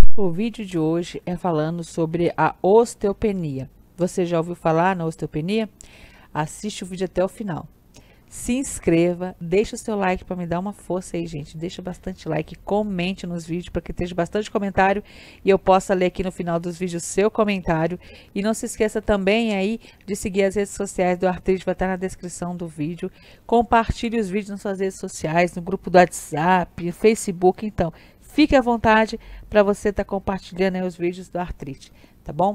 O vídeo de hoje é falando sobre a osteopenia. Você já ouviu falar na osteopenia? Assiste o vídeo até o final. Se inscreva, deixa o seu like para me dar uma força aí, gente. Deixa bastante like, comente nos vídeos para que esteja bastante comentário e eu possa ler aqui no final dos vídeos o seu comentário. E não se esqueça também aí de seguir as redes sociais do Artrite, vai estar na descrição do vídeo. Compartilhe os vídeos nas suas redes sociais, no grupo do WhatsApp, Facebook, então. Fique à vontade para você estar compartilhando aí os vídeos do Artrite, tá bom?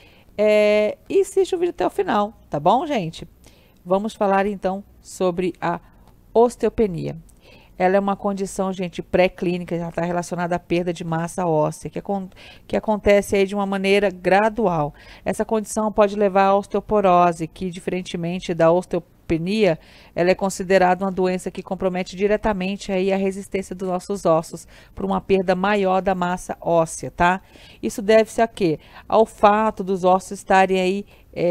E assiste o vídeo até o final, tá bom, gente? Vamos falar então sobre a osteopenia. Ela é uma condição, gente, pré-clínica, já está relacionada à perda de massa óssea, que acontece aí de uma maneira gradual. Essa condição pode levar à osteoporose, que diferentemente da osteopenia, ela é considerada uma doença que compromete diretamente aí a resistência dos nossos ossos por uma perda maior da massa óssea, tá? Isso deve-se a quê? Ao fato dos ossos estarem aí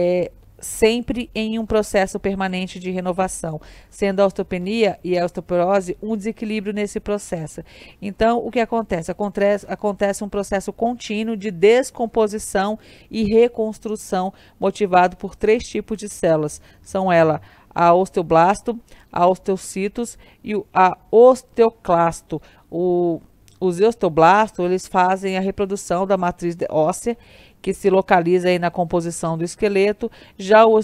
sempre em um processo permanente de renovação, sendo a osteopenia e a osteoporose um desequilíbrio nesse processo. Então, o que acontece? Acontece um processo contínuo de descomposição e reconstrução motivado por 3 tipos de células. São elas a osteoblasto, a osteocitos e a osteoclasto. Os osteoblastos, eles fazem a reprodução da matriz óssea, que se localiza aí na composição do esqueleto. Já os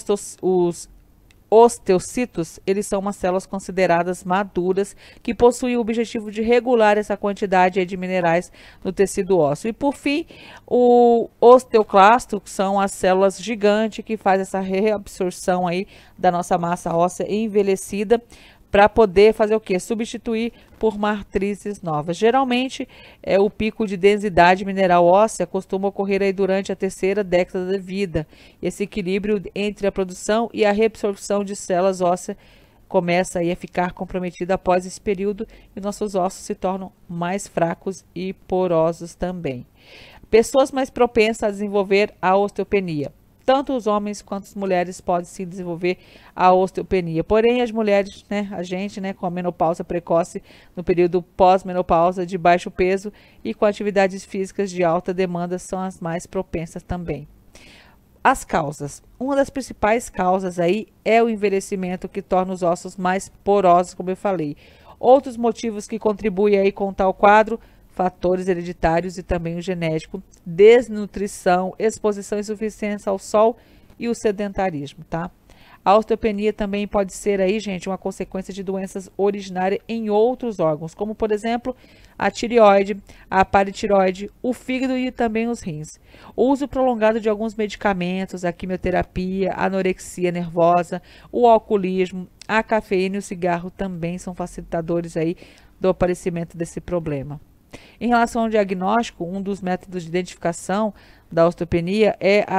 osteocitos, eles são umas células consideradas maduras, que possuem o objetivo de regular essa quantidade de minerais no tecido ósseo. E por fim, o osteoclasto, que são as células gigantes, que faz essa reabsorção aí da nossa massa óssea envelhecida, para poder fazer o que? Substituir por matrizes novas. Geralmente, o pico de densidade mineral óssea costuma ocorrer aí durante a 3ª década de vida. Esse equilíbrio entre a produção e a reabsorção de células ósseas começa aí a ficar comprometido após esse período e nossos ossos se tornam mais fracos e porosos também. Pessoas mais propensas a desenvolver a osteopenia. Tanto os homens quanto as mulheres podem se desenvolver a osteopenia. Porém, as mulheres, a gente, com a menopausa precoce, no período pós-menopausa, de baixo peso e com atividades físicas de alta demanda, são as mais propensas também. As causas. Uma das principais causas aí é o envelhecimento, que torna os ossos mais porosos, como eu falei. Outros motivos que contribuem aí com tal quadro: fatores hereditários e também o genético, desnutrição, exposição insuficiente ao sol e o sedentarismo, tá? A osteopenia também pode ser aí, gente, uma consequência de doenças originárias em outros órgãos, como por exemplo, a tireoide, a paratireoide, o fígado e também os rins. O uso prolongado de alguns medicamentos, a quimioterapia, a anorexia nervosa, o alcoolismo, a cafeína e o cigarro também são facilitadores aí do aparecimento desse problema. Em relação ao diagnóstico, um dos métodos de identificação da osteopenia é a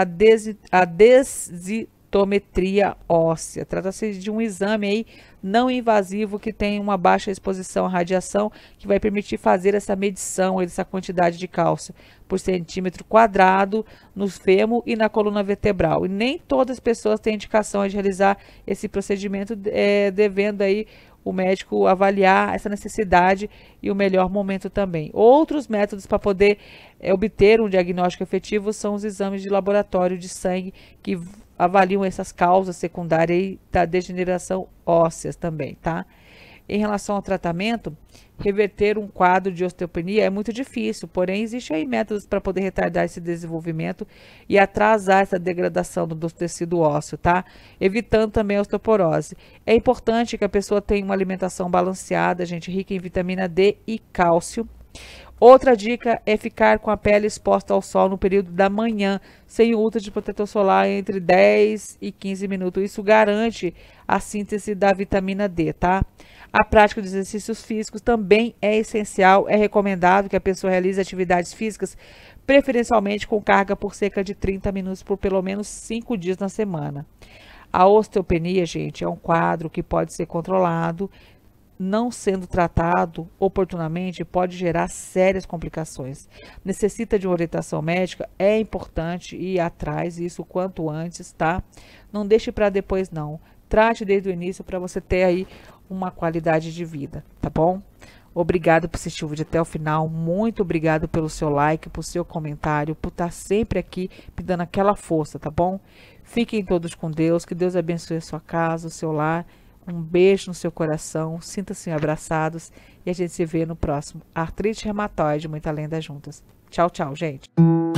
densitometria óssea. Trata-se de um exame aí não invasivo que tem uma baixa exposição à radiação, que vai permitir fazer essa medição, essa quantidade de cálcio por centímetro quadrado no fêmur e na coluna vertebral. E nem todas as pessoas têm indicação de realizar esse procedimento, devendo aí o médico avaliar essa necessidade e o melhor momento também. Outros métodos para poder obter um diagnóstico efetivo são os exames de laboratório de sangue, que avaliam essas causas secundárias da degeneração óssea também, tá? Em relação ao tratamento, reverter um quadro de osteopenia é muito difícil, porém existem aí métodos para poder retardar esse desenvolvimento e atrasar essa degradação do tecido ósseo, tá? Evitando também a osteoporose. É importante que a pessoa tenha uma alimentação balanceada, gente, rica em vitamina D e cálcio. Outra dica é ficar com a pele exposta ao sol no período da manhã, sem o uso de protetor solar entre 10 e 15 minutos. Isso garante a síntese da vitamina D, tá? A prática de exercícios físicos também é essencial. É recomendado que a pessoa realize atividades físicas, preferencialmente com carga por cerca de 30 minutos por pelo menos 5 dias na semana. A osteopenia, gente, é um quadro que pode ser controlado. Não sendo tratado oportunamente, pode gerar sérias complicações. Necessita de uma orientação médica, é importante ir atrás, isso quanto antes, tá? Não deixe para depois, não. Trate desde o início para você ter aí uma qualidade de vida, tá bom? Obrigado por assistir o vídeo até o final. Muito obrigado pelo seu like, por seu comentário, por estar sempre aqui me dando aquela força, tá bom? Fiquem todos com Deus. Que Deus abençoe a sua casa, o seu lar. Um beijo no seu coração. Sinta-se abraçados. E a gente se vê no próximo Artrite Reumatoide, Muita Lenda Juntas. Tchau, tchau, gente.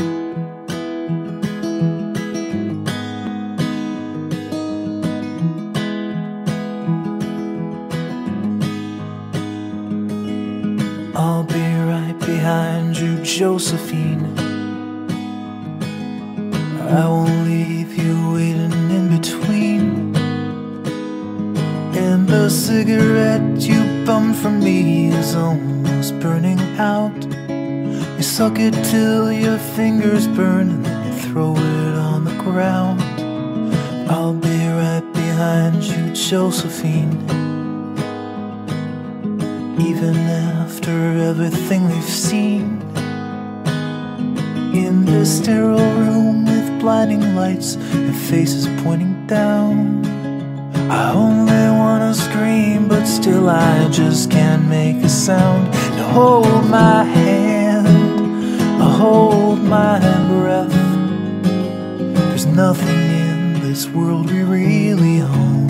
I'll be right behind you, Josephine. I won't leave you waiting in between. And the cigarette you bummed from me is almost burning out. You suck it till your fingers burn and then you throw it on the ground. I'll be right behind you, Josephine. Even after everything we've seen, in this sterile room with blinding lights and faces pointing down, I only wanna scream, but still I just can't make a sound. Now hold my hand, hold my breath. There's nothing in this world we really own.